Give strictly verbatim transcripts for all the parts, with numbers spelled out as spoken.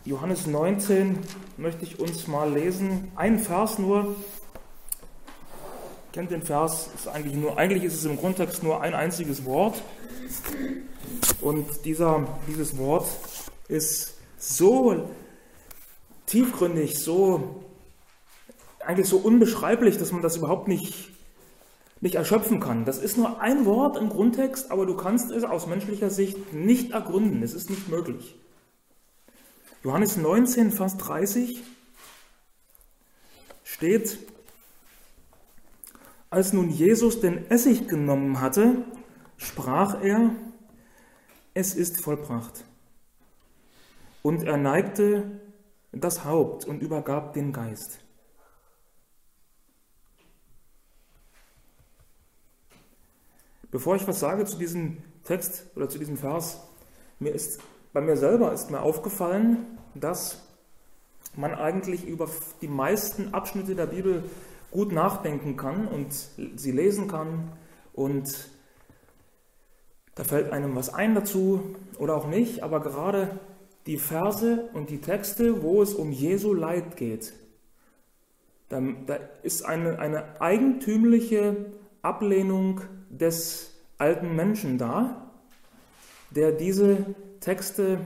Johannes neunzehn möchte ich uns mal lesen. Ein Vers nur. Kennt den Vers? Ist eigentlich, nur, eigentlich ist es im Grundtext nur ein einziges Wort. Und dieser, dieses Wort ist so tiefgründig, so eigentlich so unbeschreiblich, dass man das überhaupt nicht, nicht erschöpfen kann. Das ist nur ein Wort im Grundtext, aber du kannst es aus menschlicher Sicht nicht ergründen. Es ist nicht möglich. Johannes neunzehn, Vers dreißig steht: Als nun Jesus den Essig genommen hatte, sprach er: Es ist vollbracht. Und er neigte das Haupt und übergab den Geist. Bevor ich was sage zu diesem Text oder zu diesem Vers, mir ist, bei mir selber ist mir aufgefallen, dass man eigentlich über die meisten Abschnitte der Bibel gut nachdenken kann und sie lesen kann und da fällt einem was ein dazu oder auch nicht, aber gerade die Verse und die Texte, wo es um Jesu Leid geht, da, da ist eine, eine eigentümliche Ablehnung des alten Menschen da, der diese Texte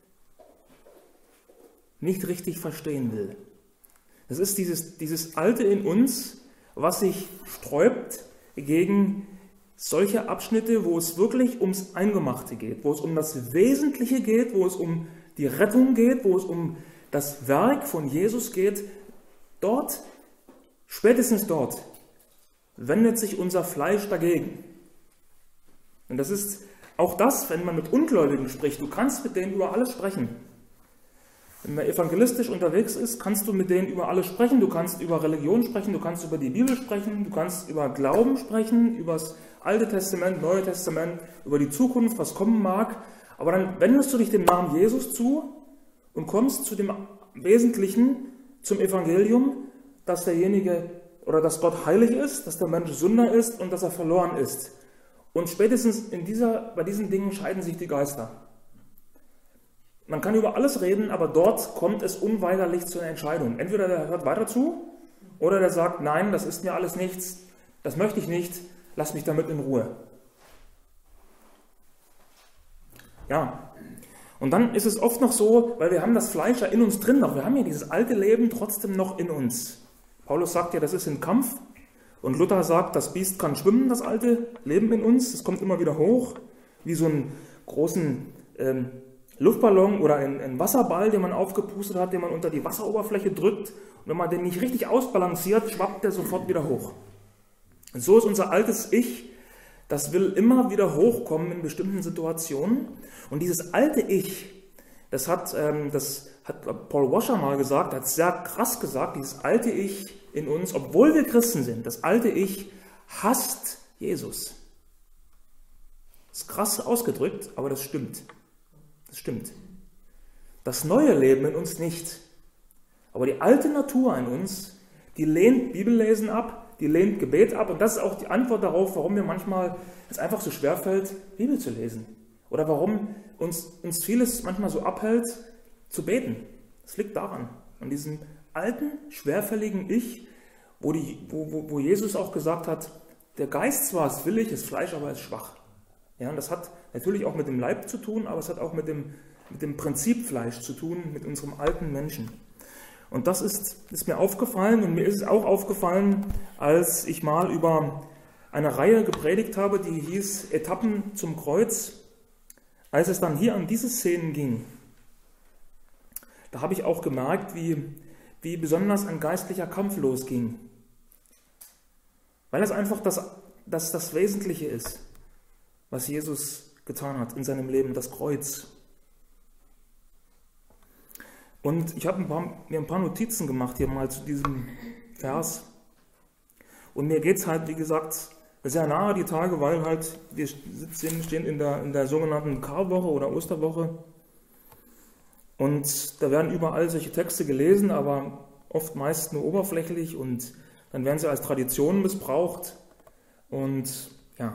nicht richtig verstehen will. Es ist dieses, dieses Alte in uns, was sich sträubt gegen solche Abschnitte, wo es wirklich ums Eingemachte geht, wo es um das Wesentliche geht, wo es um die Rettung geht, wo es um das Werk von Jesus geht. Dort, spätestens dort, wendet sich unser Fleisch dagegen. Und das ist auch das, wenn man mit Ungläubigen spricht. Du kannst mit denen über alles sprechen. Wenn man evangelistisch unterwegs ist, kannst du mit denen über alles sprechen. Du kannst über Religion sprechen, du kannst über die Bibel sprechen, du kannst über Glauben sprechen, über das Alte Testament, Neue Testament, über die Zukunft, was kommen mag. Aber dann wendest du dich dem Namen Jesus zu und kommst zu dem Wesentlichen, zum Evangelium, dass derjenige oder dass Gott heilig ist, dass der Mensch Sünder ist und dass er verloren ist. Und spätestens in dieser, bei diesen Dingen scheiden sich die Geister. Man kann über alles reden, aber dort kommt es unweigerlich zu einer Entscheidung. Entweder der hört weiter zu oder der sagt, nein, das ist mir alles nichts, das möchte ich nicht, lass mich damit in Ruhe. Ja, und dann ist es oft noch so, weil wir haben das Fleisch ja in uns drin noch, wir haben ja dieses alte Leben trotzdem noch in uns. Paulus sagt ja, das ist ein Kampf und Luther sagt, das Biest kann schwimmen, das alte Leben in uns, das kommt immer wieder hoch, wie so einen großen ähm, Luftballon oder ein, ein Wasserball, den man aufgepustet hat, den man unter die Wasseroberfläche drückt und wenn man den nicht richtig ausbalanciert, schwappt der sofort wieder hoch. Und so ist unser altes Ich, das will immer wieder hochkommen in bestimmten Situationen und dieses alte Ich, das hat, ähm, das hat Paul Washer mal gesagt, hat sehr krass gesagt, dieses alte Ich in uns, obwohl wir Christen sind, das alte Ich hasst Jesus. Das ist krass ausgedrückt, aber das stimmt. Das stimmt. Das neue Leben in uns nicht. Aber die alte Natur in uns, die lehnt Bibellesen ab, die lehnt Gebet ab. Und das ist auch die Antwort darauf, warum mir manchmal es einfach so schwerfällt, Bibel zu lesen. Oder warum uns, uns vieles manchmal so abhält, zu beten. Das liegt daran, an diesem alten, schwerfälligen Ich, wo, die, wo, wo, wo Jesus auch gesagt hat, der Geist zwar ist willig, das Fleisch aber ist schwach. Ja, und das hat natürlich auch mit dem Leib zu tun, aber es hat auch mit dem, mit dem Prinzip Fleisch zu tun, mit unserem alten Menschen. Und das ist, ist mir aufgefallen und mir ist es auch aufgefallen, als ich mal über eine Reihe gepredigt habe, die hieß Etappen zum Kreuz. Als es dann hier an diese Szenen ging, da habe ich auch gemerkt, wie, wie besonders ein geistlicher Kampf losging. Weil es einfach das, das, das Wesentliche ist, was Jesus getan hat in seinem Leben, das Kreuz. Und ich habe ein paar, mir ein paar Notizen gemacht hier mal zu diesem Vers. Und mir geht es halt, wie gesagt, sehr nahe die Tage, weil halt wir sitzen, stehen in der, in der sogenannten Karwoche oder Osterwoche. Und da werden überall solche Texte gelesen, aber oft meist nur oberflächlich und dann werden sie als Tradition missbraucht. Und ja,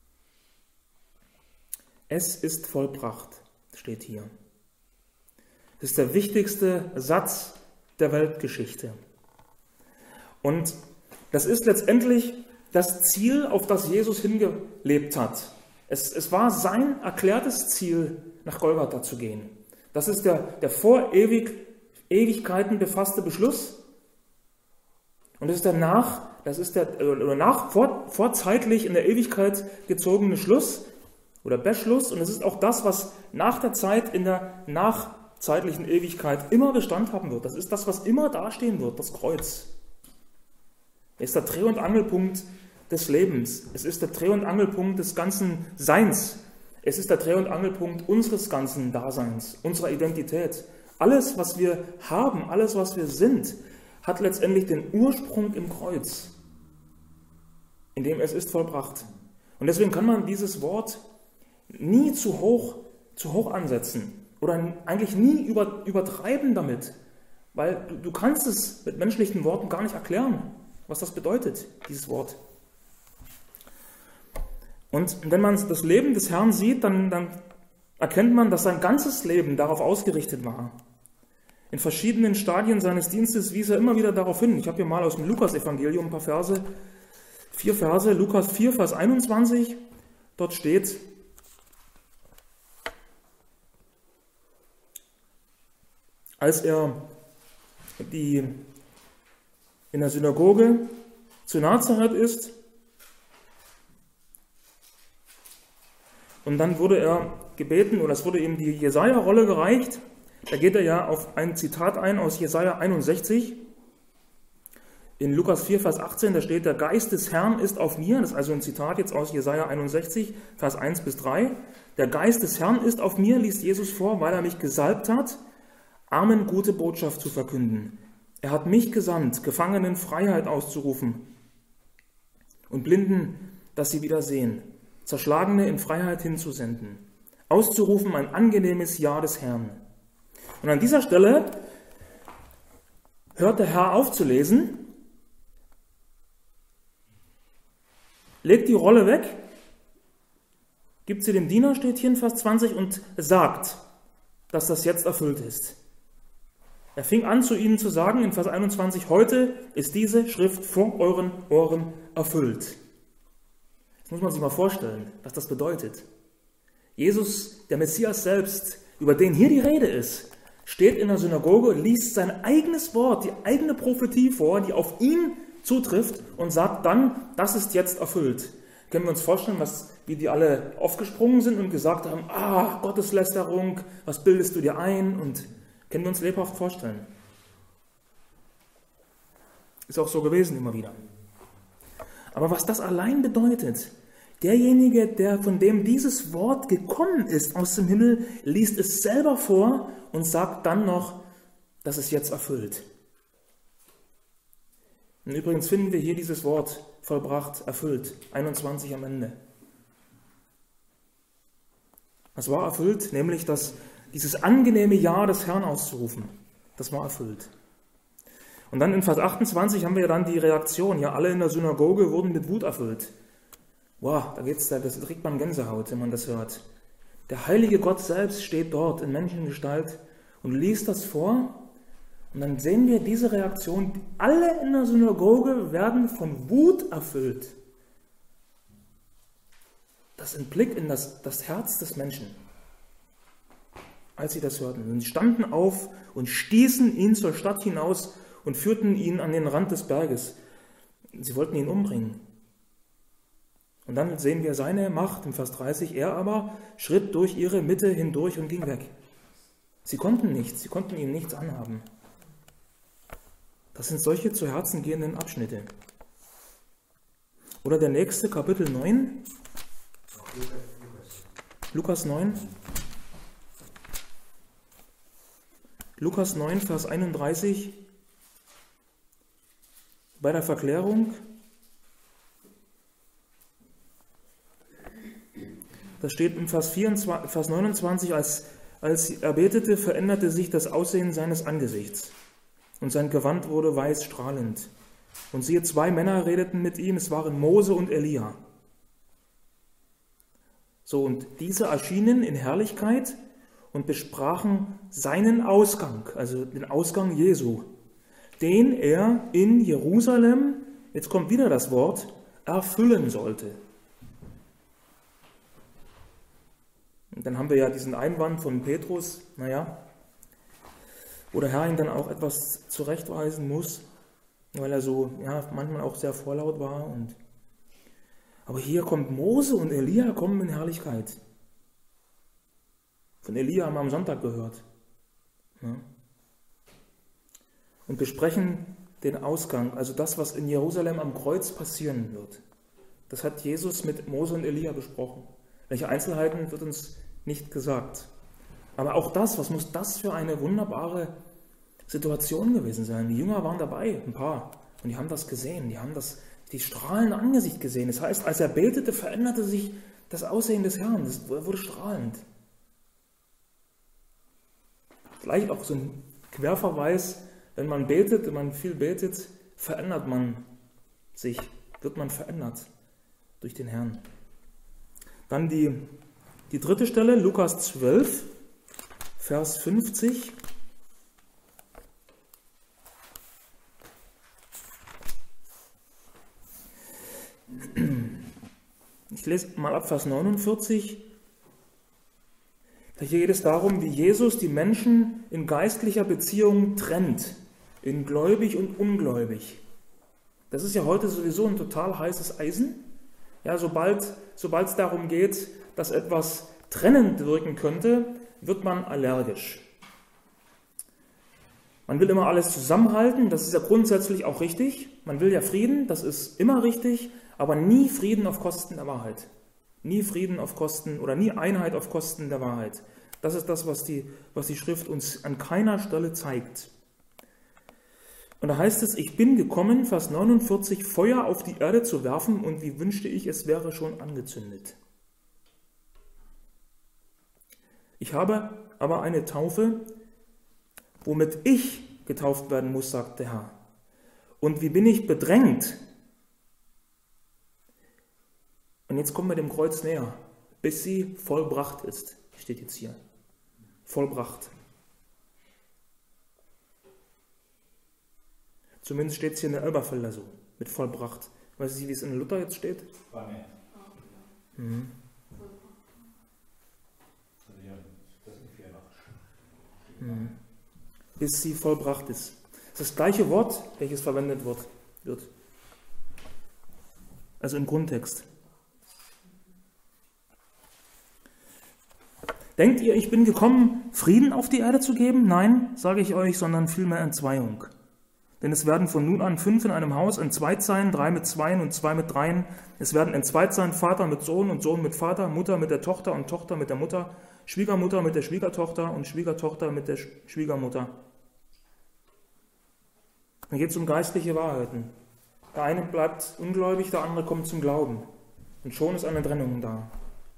es ist vollbracht, steht hier. Das ist der wichtigste Satz der Weltgeschichte. Und das ist letztendlich das Ziel, auf das Jesus hingelebt hat. Es, es war sein erklärtes Ziel, nach Golgatha zu gehen. Das ist der, der vor ewig, Ewigkeiten befasste Beschluss. Und das ist der nach, das ist der oder nach, vor, vorzeitlich in der Ewigkeit gezogene Schluss oder Beschluss. Und es ist auch das, was nach der Zeit in der nachzeitlichen Ewigkeit immer Bestand haben wird. Das ist das, was immer dastehen wird, das Kreuz. Es ist der Dreh- und Angelpunkt des Lebens. Es ist der Dreh- und Angelpunkt des ganzen Seins. Es ist der Dreh- und Angelpunkt unseres ganzen Daseins, unserer Identität. Alles, was wir haben, alles, was wir sind, hat letztendlich den Ursprung im Kreuz, in dem es ist vollbracht. Und deswegen kann man dieses Wort nie zu hoch, zu hoch ansetzen oder eigentlich nie über, übertreiben damit, weil du, du kannst es mit menschlichen Worten gar nicht erklären, was das bedeutet, dieses Wort. Und wenn man das Leben des Herrn sieht, dann, dann erkennt man, dass sein ganzes Leben darauf ausgerichtet war. In verschiedenen Stadien seines Dienstes wies er immer wieder darauf hin. Ich habe hier mal aus dem Lukas-Evangelium ein paar Verse, vier Verse, Lukas vier, Vers einundzwanzig, dort steht: Als er die, in der Synagoge zu Nazareth ist, und dann wurde er gebeten, oder es wurde ihm die Jesaja-Rolle gereicht. Da geht er ja auf ein Zitat ein aus Jesaja einundsechzig. In Lukas vier, Vers achtzehn, da steht: Der Geist des Herrn ist auf mir. Das ist also ein Zitat jetzt aus Jesaja einundsechzig, Vers eins bis drei. Der Geist des Herrn ist auf mir, liest Jesus vor, weil er mich gesalbt hat, Armen gute Botschaft zu verkünden. Er hat mich gesandt, Gefangenen Freiheit auszurufen und Blinden, dass sie wieder sehen, Zerschlagene in Freiheit hinzusenden, auszurufen ein angenehmes Ja des Herrn. Und an dieser Stelle hört der Herr auf zu lesen, legt die Rolle weg, gibt sie dem Diener, steht hier in Vers zwanzig, und sagt, dass das jetzt erfüllt ist. Er fing an, zu ihnen zu sagen, in Vers einundzwanzig, heute ist diese Schrift vor euren Ohren erfüllt. Das muss man sich mal vorstellen, was das bedeutet. Jesus, der Messias selbst, über den hier die Rede ist, steht in der Synagoge, liest sein eigenes Wort, die eigene Prophetie vor, die auf ihn zutrifft, und sagt dann, das ist jetzt erfüllt. Können wir uns vorstellen, was, wie die alle aufgesprungen sind und gesagt haben, ah, Gotteslästerung, was bildest du dir ein? Und können wir uns lebhaft vorstellen. Ist auch so gewesen immer wieder. Aber was das allein bedeutet, derjenige, der von dem dieses Wort gekommen ist aus dem Himmel, liest es selber vor und sagt dann noch, dass es jetzt erfüllt. Und übrigens finden wir hier dieses Wort vollbracht, erfüllt, einundzwanzig am Ende. Es war erfüllt, nämlich dass dieses angenehme Ja des Herrn auszurufen, das war erfüllt. Und dann in Vers achtundzwanzig haben wir dann die Reaktion, ja, alle in der Synagoge wurden mit Wut erfüllt. Wow, da geht's, da kriegt man Gänsehaut, wenn man das hört. Der heilige Gott selbst steht dort in Menschengestalt und liest das vor. Und dann sehen wir diese Reaktion, alle in der Synagoge werden von Wut erfüllt. Das ist ein Blick in das, das Herz des Menschen, als sie das hörten. Und sie standen auf und stießen ihn zur Stadt hinaus und führten ihn an den Rand des Berges. Sie wollten ihn umbringen. Und dann sehen wir seine Macht im Vers dreißig. Er aber schritt durch ihre Mitte hindurch und ging weg. Sie konnten nichts, sie konnten ihm nichts anhaben. Das sind solche zu Herzen gehenden Abschnitte. Oder der nächste, Kapitel neun. Lukas neun. Lukas neun, Vers einunddreißig. Bei der Verklärung. Da steht im Vers, vierundzwanzig, Vers neunundzwanzig, als, als er betete, veränderte sich das Aussehen seines Angesichts. Und sein Gewand wurde weiß strahlend. Und siehe, zwei Männer redeten mit ihm, es waren Mose und Elia. So, und diese erschienen in Herrlichkeit und besprachen seinen Ausgang, also den Ausgang Jesu, den er in Jerusalem, jetzt kommt wieder das Wort, erfüllen sollte. Und dann haben wir ja diesen Einwand von Petrus, naja, wo der Herr ihn dann auch etwas zurechtweisen muss, weil er so, ja, manchmal auch sehr vorlaut war. Und aber hier kommt Mose und Elia kommen in Herrlichkeit. Von Elia haben wir am Sonntag gehört. Ja. Und besprechen den Ausgang, also das, was in Jerusalem am Kreuz passieren wird. Das hat Jesus mit Mose und Elia besprochen. Welche Einzelheiten wird uns nicht gesagt. Aber auch das, was muss das für eine wunderbare Situation gewesen sein. Die Jünger waren dabei, ein paar, und die haben das gesehen, die haben das, die strahlende Angesicht gesehen. Das heißt, als er betete, veränderte sich das Aussehen des Herrn, das wurde strahlend. Vielleicht auch so ein Querverweis, wenn man betet, wenn man viel betet, verändert man sich, wird man verändert durch den Herrn. Dann die, die dritte Stelle, Lukas zwölf, Vers fünfzig. Ich lese mal ab Vers neunundvierzig. Hier geht es darum, wie Jesus die Menschen in geistlicher Beziehung trennt, in gläubig und ungläubig. Das ist ja heute sowieso ein total heißes Eisen. Ja, sobald, sobald es darum geht, dass etwas trennend wirken könnte, wird man allergisch. Man will immer alles zusammenhalten, das ist ja grundsätzlich auch richtig. Man will ja Frieden, das ist immer richtig, aber nie Frieden auf Kosten der Wahrheit. Nie Frieden auf Kosten oder nie Einheit auf Kosten der Wahrheit. Das ist das, was die, was die Schrift uns an keiner Stelle zeigt. Und da heißt es, ich bin gekommen, Vers neunundvierzig, Feuer auf die Erde zu werfen, und wie wünschte ich, es wäre schon angezündet. Ich habe aber eine Taufe, womit ich getauft werden muss, sagt der Herr. Und wie bin ich bedrängt? Und jetzt kommen wir dem Kreuz näher, bis sie vollbracht ist, steht jetzt hier. Vollbracht. Zumindest steht es hier in der Elberfelder so, mit vollbracht. Weißt du, wie es in Luther jetzt steht? Mhm. Mhm. Bis sie vollbracht ist. Das ist das gleiche Wort, welches verwendet wird. wird. Also im Grundtext. Denkt ihr, ich bin gekommen, Frieden auf die Erde zu geben? Nein, sage ich euch, sondern vielmehr Entzweiung. Denn es werden von nun an fünf in einem Haus entzweit sein, drei mit Zweien und zwei mit Dreien. Es werden entzweit sein, Vater mit Sohn und Sohn mit Vater, Mutter mit der Tochter und Tochter mit der Mutter, Schwiegermutter mit der Schwiegertochter und Schwiegertochter mit der Schwiegermutter. Dann geht es um geistliche Wahrheiten. Der eine bleibt ungläubig, der andere kommt zum Glauben. Und schon ist eine Trennung da.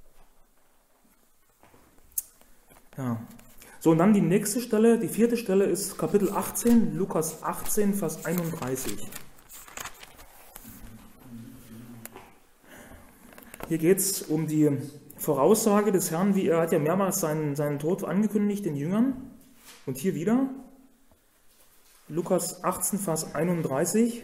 Ja. So, und dann die nächste Stelle, die vierte Stelle ist Kapitel achtzehn, Lukas achtzehn, Vers einunddreißig. Hier geht es um die Voraussage des Herrn, wie er hat ja mehrmals seinen, seinen Tod angekündigt den Jüngern. Und hier wieder, Lukas achtzehn, Vers einunddreißig.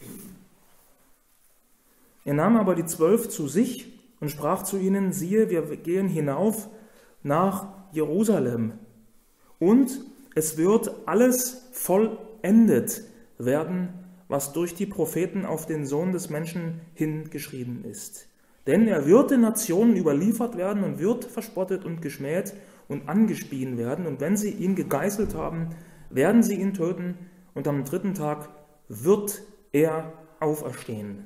Er nahm aber die Zwölf zu sich und sprach zu ihnen, siehe, wir gehen hinauf nach Jerusalem. Und es wird alles vollendet werden, was durch die Propheten auf den Sohn des Menschen hingeschrieben ist. Denn er wird den Nationen überliefert werden und wird verspottet und geschmäht und angespien werden. Und wenn sie ihn gegeißelt haben, werden sie ihn töten. Und am dritten Tag wird er auferstehen.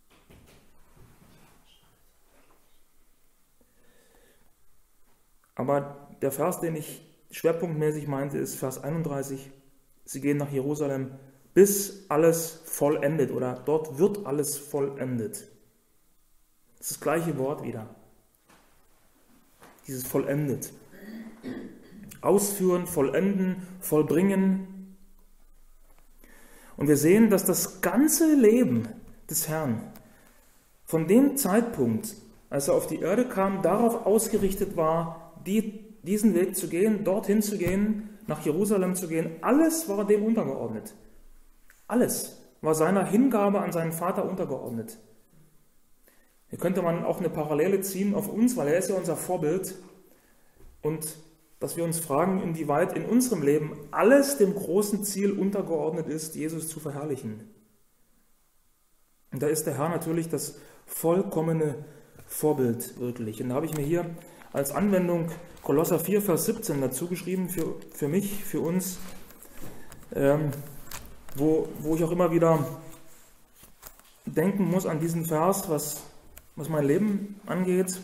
Aber der Vers, den ich schwerpunktmäßig meinte, ist Vers einunddreißig. Sie gehen nach Jerusalem, bis alles vollendet, oder dort wird alles vollendet. Das ist das gleiche Wort wieder. Dieses vollendet. Ausführen, vollenden, vollbringen. Und wir sehen, dass das ganze Leben des Herrn von dem Zeitpunkt, als er auf die Erde kam, darauf ausgerichtet war, die diesen Weg zu gehen, dorthin zu gehen, nach Jerusalem zu gehen, alles war dem untergeordnet. Alles war seiner Hingabe an seinen Vater untergeordnet. Hier könnte man auch eine Parallele ziehen auf uns, weil er ist ja unser Vorbild. Und dass wir uns fragen, inwieweit in unserem Leben alles dem großen Ziel untergeordnet ist, Jesus zu verherrlichen. Und da ist der Herr natürlich das vollkommene Vorbild wirklich. Und da habe ich mir hier als Anwendung Kolosser vier, Vers siebzehn dazu geschrieben, für, für mich, für uns, ähm, wo, wo ich auch immer wieder denken muss an diesen Vers, was, was mein Leben angeht.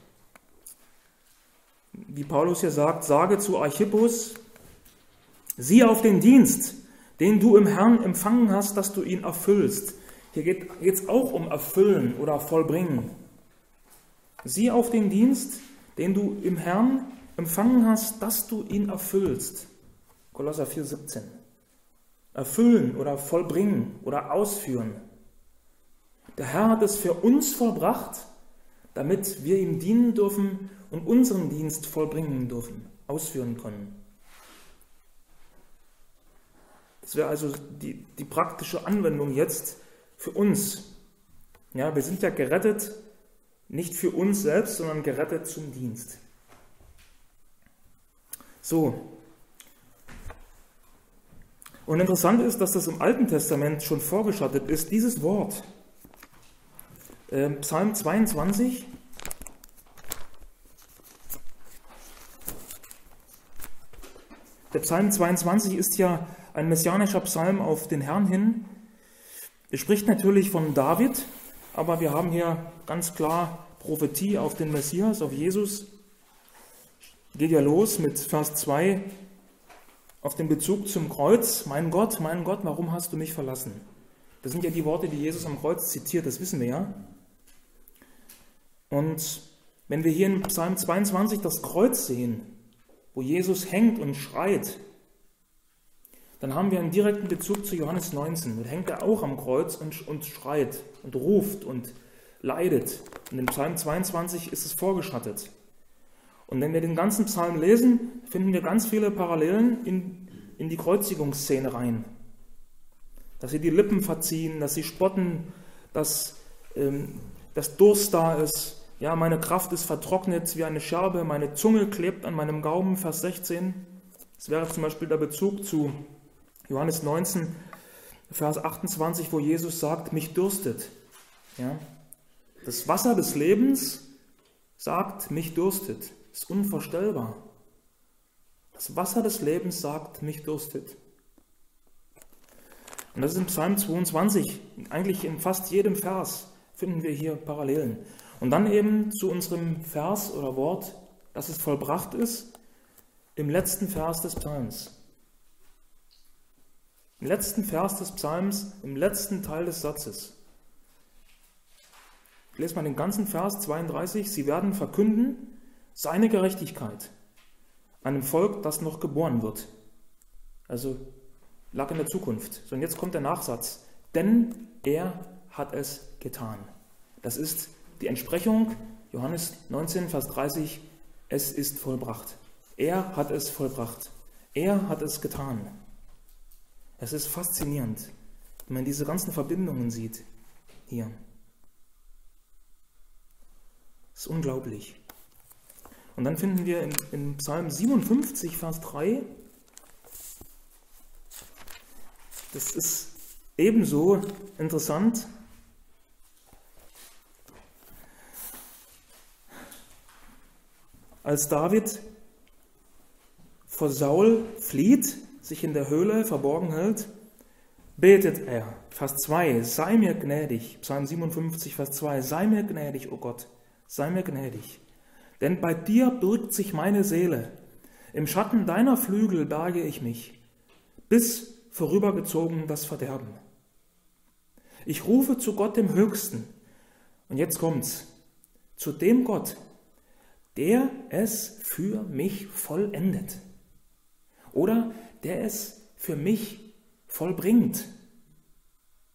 Wie Paulus hier sagt, sage zu Archippus, sieh auf den Dienst, den du im Herrn empfangen hast, dass du ihn erfüllst. Hier geht es auch um Erfüllen oder Vollbringen. Sieh auf den Dienst, den du im Herrn empfangen hast, dass du ihn erfüllst. Kolosser vier, siebzehn. Erfüllen oder vollbringen oder ausführen. Der Herr hat es für uns vollbracht, damit wir ihm dienen dürfen und unseren Dienst vollbringen dürfen, ausführen können. Das wäre also die, die praktische Anwendung jetzt für uns. Ja, wir sind ja gerettet, nicht für uns selbst, sondern gerettet zum Dienst. So. Und interessant ist, dass das im Alten Testament schon vorgeschattet ist, dieses Wort. Äh, Psalm zweiundzwanzig. Der Psalm zweiundzwanzig ist ja ein messianischer Psalm auf den Herrn hin. Er spricht natürlich von David, aber wir haben hier ganz klar Prophetie auf den Messias, auf Jesus. Geht ja los mit Vers zwei auf den Bezug zum Kreuz. Mein Gott, mein Gott, warum hast du mich verlassen? Das sind ja die Worte, die Jesus am Kreuz zitiert, das wissen wir ja. Und wenn wir hier in Psalm zweiundzwanzig das Kreuz sehen, wo Jesus hängt und schreit, dann haben wir einen direkten Bezug zu Johannes neunzehn. Da hängt er auch am Kreuz und, und schreit und ruft und leidet. Und im Psalm zweiundzwanzig ist es vorgeschattet. Und wenn wir den ganzen Psalm lesen, finden wir ganz viele Parallelen in, in die Kreuzigungsszene rein. Dass sie die Lippen verziehen, dass sie spotten, dass, ähm, dass Durst da ist. Ja, meine Kraft ist vertrocknet wie eine Scherbe, meine Zunge klebt an meinem Gaumen, Vers sechzehn. Das wäre zum Beispiel der Bezug zu Johannes neunzehn, Vers achtundzwanzig, wo Jesus sagt, mich dürstet. Ja? Das Wasser des Lebens sagt, mich dürstet. Das ist unvorstellbar. Das Wasser des Lebens sagt, mich dürstet. Und das ist im Psalm zweiundzwanzig, eigentlich in fast jedem Vers finden wir hier Parallelen. Und dann eben zu unserem Vers oder Wort, dass es vollbracht ist, im letzten Vers des Psalms. Im letzten Vers des Psalms, im letzten Teil des Satzes. Ich lese mal den ganzen Vers zweiunddreißig. Sie werden verkünden seine Gerechtigkeit einem Volk, das noch geboren wird. Also lag in der Zukunft. So, und jetzt kommt der Nachsatz. Denn er hat es getan. Das ist die Entsprechung, Johannes neunzehn, Vers dreißig. Es ist vollbracht. Er hat es vollbracht. Er hat es getan. Es ist faszinierend, wenn man diese ganzen Verbindungen sieht hier. Es ist unglaublich. Und dann finden wir in, in Psalm siebenundfünfzig, Vers drei, das ist ebenso interessant. Als David vor Saul flieht, sich in der Höhle verborgen hält, betet er, Vers zwei, sei mir gnädig, Psalm siebenundfünfzig, Vers zwei, sei mir gnädig, o Gott, sei mir gnädig, denn bei dir birgt sich meine Seele, im Schatten deiner Flügel berge ich mich, bis vorübergezogen das Verderben. Ich rufe zu Gott dem Höchsten, und jetzt kommt's, zu dem Gott, der es für mich vollendet. Oder der es für mich vollbringt.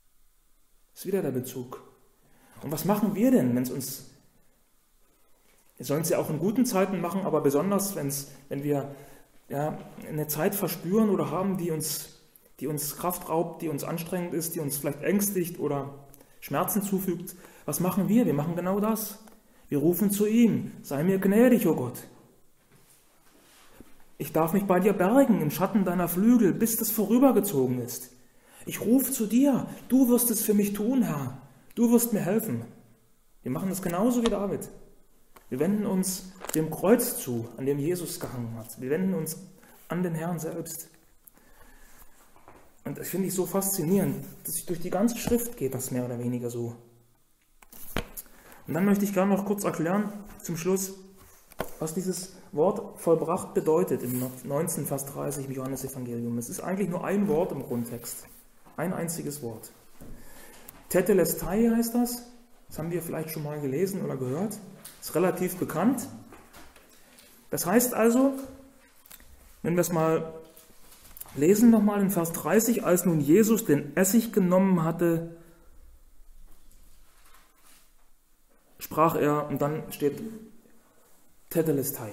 Das ist wieder der Bezug. Und was machen wir denn, wenn es uns Wir sollen es ja auch in guten Zeiten machen, aber besonders, wenn's, wenn wir ja, eine Zeit verspüren oder haben, die uns, die uns Kraft raubt, die uns anstrengend ist, die uns vielleicht ängstigt oder Schmerzen zufügt. Was machen wir? Wir machen genau das. Wir rufen zu ihm, sei mir gnädig, o Gott. Ich darf mich bei dir bergen im Schatten deiner Flügel, bis das vorübergezogen ist. Ich rufe zu dir, du wirst es für mich tun, Herr. Du wirst mir helfen. Wir machen das genauso wie David. Wir wenden uns dem Kreuz zu, an dem Jesus gehangen hat. Wir wenden uns an den Herrn selbst. Und das finde ich so faszinierend, dass durch die ganze Schrift geht das mehr oder weniger so. Und dann möchte ich gerne noch kurz erklären, zum Schluss, was dieses Wort vollbracht bedeutet im neunzehnten Vers dreißig im Johannesevangelium. Es ist eigentlich nur ein Wort im Grundtext. Ein einziges Wort. Tetelestai heißt das. Das haben wir vielleicht schon mal gelesen oder gehört. Ist relativ bekannt. Das heißt also, wenn wir es mal lesen nochmal in Vers dreißig, als nun Jesus den Essig genommen hatte, sprach er, und dann steht Tetelestai.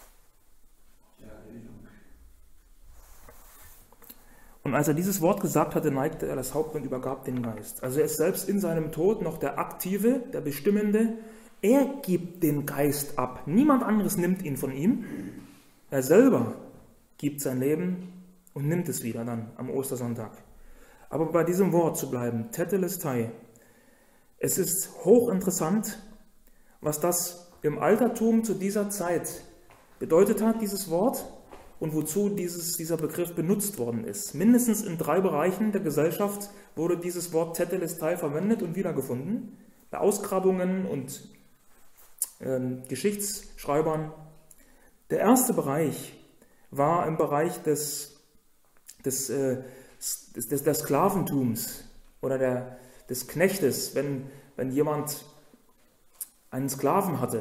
Und als er dieses Wort gesagt hatte, neigte er das Haupt und übergab den Geist. Also er ist selbst in seinem Tod noch der Aktive, der Bestimmende. Er gibt den Geist ab. Niemand anderes nimmt ihn von ihm. Er selber gibt sein Leben und nimmt es wieder dann am Ostersonntag. Aber bei diesem Wort zu bleiben, Tetelestai, es ist hochinteressant, was das im Altertum zu dieser Zeit bedeutet hat, dieses Wort, und wozu dieses, dieser Begriff benutzt worden ist. Mindestens in drei Bereichen der Gesellschaft wurde dieses Wort Tetelestai verwendet und wiedergefunden. Bei Ausgrabungen und äh, Geschichtsschreibern. Der erste Bereich war im Bereich des, des, äh, des, des, des Sklaventums oder der, des Knechtes, wenn, wenn jemand einen Sklaven hatte.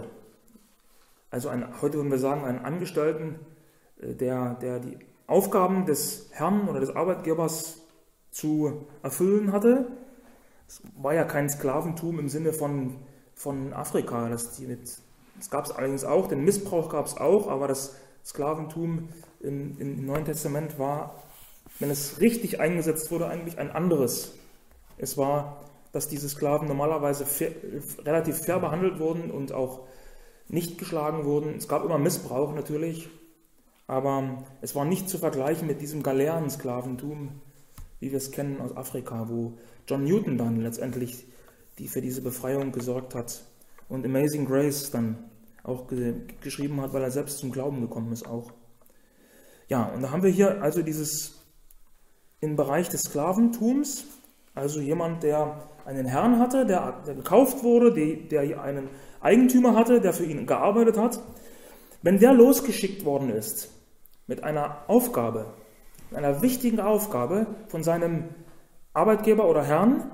Also ein, heute würden wir sagen, einen Angestellten, Der, der die Aufgaben des Herrn oder des Arbeitgebers zu erfüllen hatte. Es war ja kein Sklaventum im Sinne von, von Afrika. Das, das gab es allerdings auch, den Missbrauch gab es auch, aber das Sklaventum im, im Neuen Testament war, wenn es richtig eingesetzt wurde, eigentlich ein anderes. Es war, dass diese Sklaven normalerweise fair, relativ fair behandelt wurden und auch nicht geschlagen wurden. Es gab immer Missbrauch natürlich. Aber es war nicht zu vergleichen mit diesem Galeerensklaventum, wie wir es kennen aus Afrika, wo John Newton dann letztendlich die für diese Befreiung gesorgt hat und Amazing Grace dann auch ge geschrieben hat, weil er selbst zum Glauben gekommen ist auch. Ja, und da haben wir hier also dieses im Bereich des Sklaventums, also jemand, der einen Herrn hatte, der, der gekauft wurde, die, der einen Eigentümer hatte, der für ihn gearbeitet hat. Wenn der losgeschickt worden ist mit einer Aufgabe, mit einer wichtigen Aufgabe von seinem Arbeitgeber oder Herrn,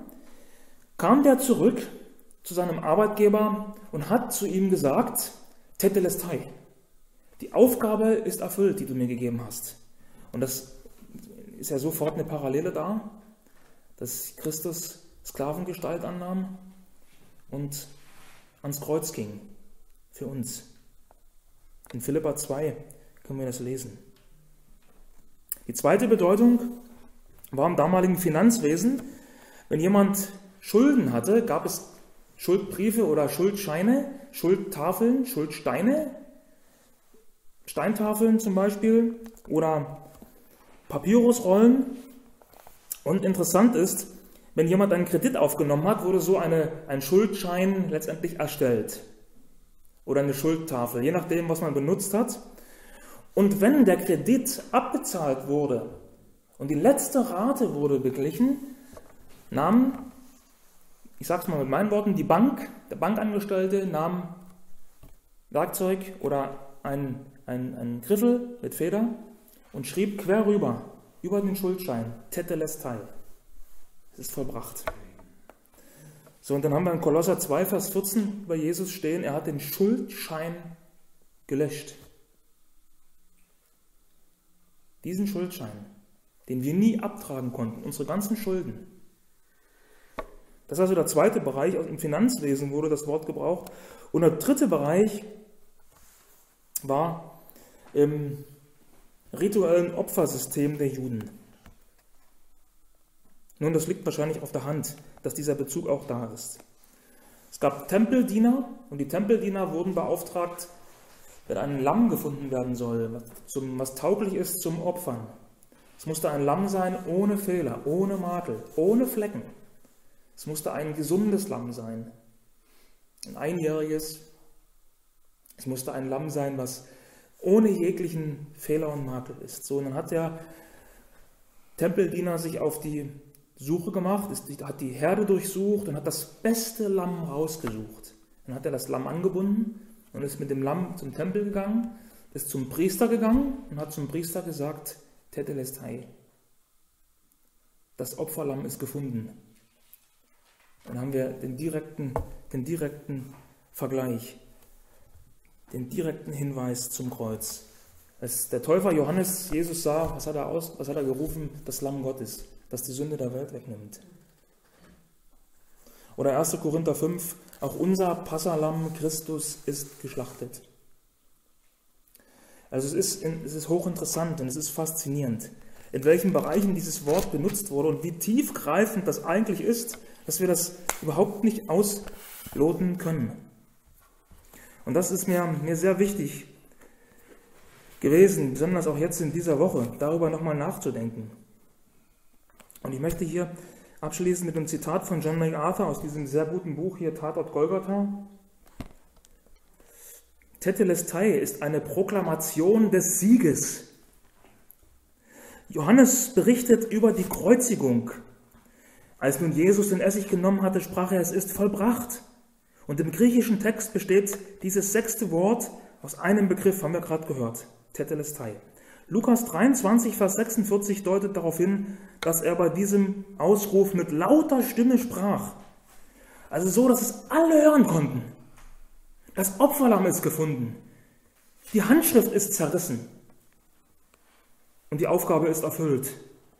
kam der zurück zu seinem Arbeitgeber und hat zu ihm gesagt, Tetelestai, die Aufgabe ist erfüllt, die du mir gegeben hast. Und das ist ja sofort eine Parallele da, dass Christus Sklavengestalt annahm und ans Kreuz ging für uns. In Philipper zwei können wir das lesen. Die zweite Bedeutung war im damaligen Finanzwesen, wenn jemand Schulden hatte, gab es Schuldbriefe oder Schuldscheine, Schuldtafeln, Schuldsteine, Steintafeln zum Beispiel oder Papyrusrollen. Und interessant ist, wenn jemand einen Kredit aufgenommen hat, wurde so eine, ein Schuldschein letztendlich erstellt. Oder eine Schuldtafel, je nachdem, was man benutzt hat. Und wenn der Kredit abbezahlt wurde und die letzte Rate wurde beglichen, nahm, ich sage es mal mit meinen Worten, die Bank, der Bankangestellte nahm Werkzeug oder ein, ein, ein Griffel mit Feder und schrieb quer rüber, über den Schuldschein, Tetelestai. Es ist vollbracht. So, und dann haben wir in Kolosser zwei, Vers vierzehn bei Jesus stehen, er hat den Schuldschein gelöscht. Diesen Schuldschein, den wir nie abtragen konnten, unsere ganzen Schulden. Das ist also der zweite Bereich, im Finanzwesen wurde das Wort gebraucht. Und der dritte Bereich war im rituellen Opfersystem der Juden. Nun, das liegt wahrscheinlich auf der Hand, dass dieser Bezug auch da ist. Es gab Tempeldiener und die Tempeldiener wurden beauftragt, wenn ein Lamm gefunden werden soll, was, zum, was tauglich ist zum Opfern. Es musste ein Lamm sein ohne Fehler, ohne Makel, ohne Flecken. Es musste ein gesundes Lamm sein, ein einjähriges. Es musste ein Lamm sein, was ohne jeglichen Fehler und Makel ist. So, und dann hat der Tempeldiener sich auf die Suche gemacht, ist, hat die Herde durchsucht und hat das beste Lamm rausgesucht. Dann hat er das Lamm angebunden und ist mit dem Lamm zum Tempel gegangen, ist zum Priester gegangen und hat zum Priester gesagt, Tetelestai, das Opferlamm ist gefunden. Dann haben wir den direkten, den direkten Vergleich, den direkten Hinweis zum Kreuz. Als der Täufer Johannes Jesus sah, was hat er, aus, was hat er gerufen? Das Lamm Gottes, das die Sünde der Welt wegnimmt. Oder erster Korinther fünf, auch unser Passalamm Christus ist geschlachtet. Also es ist, es ist hochinteressant und es ist faszinierend, in welchen Bereichen dieses Wort benutzt wurde und wie tiefgreifend das eigentlich ist, dass wir das überhaupt nicht ausloten können. Und das ist mir, mir sehr wichtig gewesen, besonders auch jetzt in dieser Woche, darüber nochmal nachzudenken. Und ich möchte hier abschließen mit einem Zitat von John MacArthur aus diesem sehr guten Buch hier, Tatort Golgatha. Tetelestai ist eine Proklamation des Sieges. Johannes berichtet über die Kreuzigung. Als nun Jesus den Essig genommen hatte, sprach er, es ist vollbracht. Und im griechischen Text besteht dieses sechste Wort aus einem Begriff, haben wir gerade gehört, Tetelestai. Lukas dreiundzwanzig, Vers sechsundvierzig deutet darauf hin, dass er bei diesem Ausruf mit lauter Stimme sprach. Also so, dass es alle hören konnten. Das Opferlamm ist gefunden. Die Handschrift ist zerrissen. Und die Aufgabe ist erfüllt.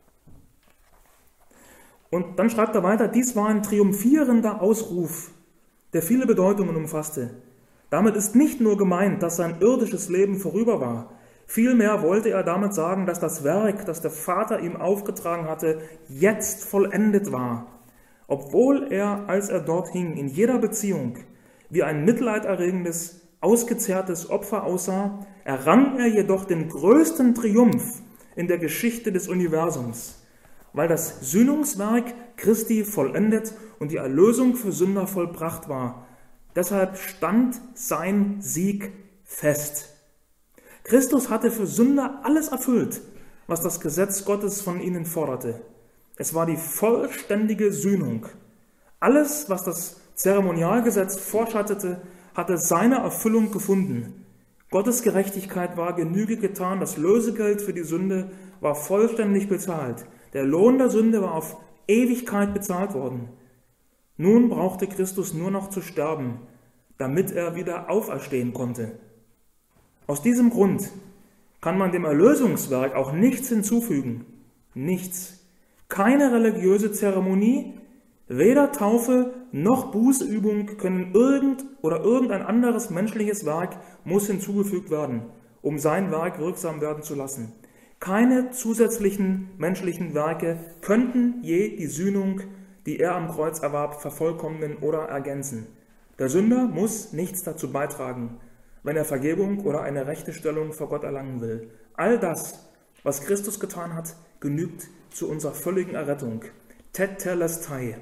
Und dann schreibt er weiter, dies war ein triumphierender Ausruf, der viele Bedeutungen umfasste. Damit ist nicht nur gemeint, dass sein irdisches Leben vorüber war. Vielmehr wollte er damit sagen, dass das Werk, das der Vater ihm aufgetragen hatte, jetzt vollendet war. Obwohl er, als er dort hing, in jeder Beziehung wie ein mitleiderregendes, ausgezehrtes Opfer aussah, errang er jedoch den größten Triumph in der Geschichte des Universums, weil das Sühnungswerk Christi vollendet und die Erlösung für Sünder vollbracht war. Deshalb stand sein Sieg fest. Christus hatte für Sünder alles erfüllt, was das Gesetz Gottes von ihnen forderte. Es war die vollständige Sühnung. Alles, was das Zeremonialgesetz vorschattete, hatte seine Erfüllung gefunden. Gottes Gerechtigkeit war Genüge getan, das Lösegeld für die Sünde war vollständig bezahlt. Der Lohn der Sünde war auf Ewigkeit bezahlt worden. Nun brauchte Christus nur noch zu sterben, damit er wieder auferstehen konnte. Aus diesem Grund kann man dem Erlösungswerk auch nichts hinzufügen. Nichts. Keine religiöse Zeremonie, weder Taufe noch Bußübung können irgend oder irgendein anderes menschliches Werk muss hinzugefügt werden, um sein Werk wirksam werden zu lassen. Keine zusätzlichen menschlichen Werke könnten je die Sühnung, die er am Kreuz erwarb, vervollkommnen oder ergänzen. Der Sünder muss nichts dazu beitragen, wenn er Vergebung oder eine rechte Stellung vor Gott erlangen will. All das, was Christus getan hat, genügt zu unserer völligen Errettung. Tetelestai.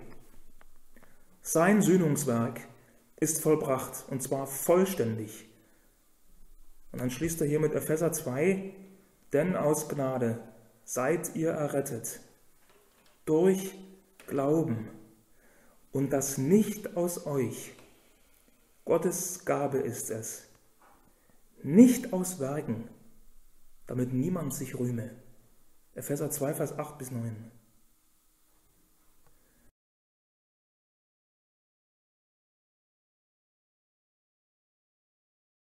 Sein Sühnungswerk ist vollbracht, und zwar vollständig. Und dann schließt er hier mit Epheser zwei, denn aus Gnade seid ihr errettet, durch Glauben, und das nicht aus euch. Gottes Gabe ist es, nicht aus Werken, damit niemand sich rühme. Epheser zwei, Vers acht bis neun.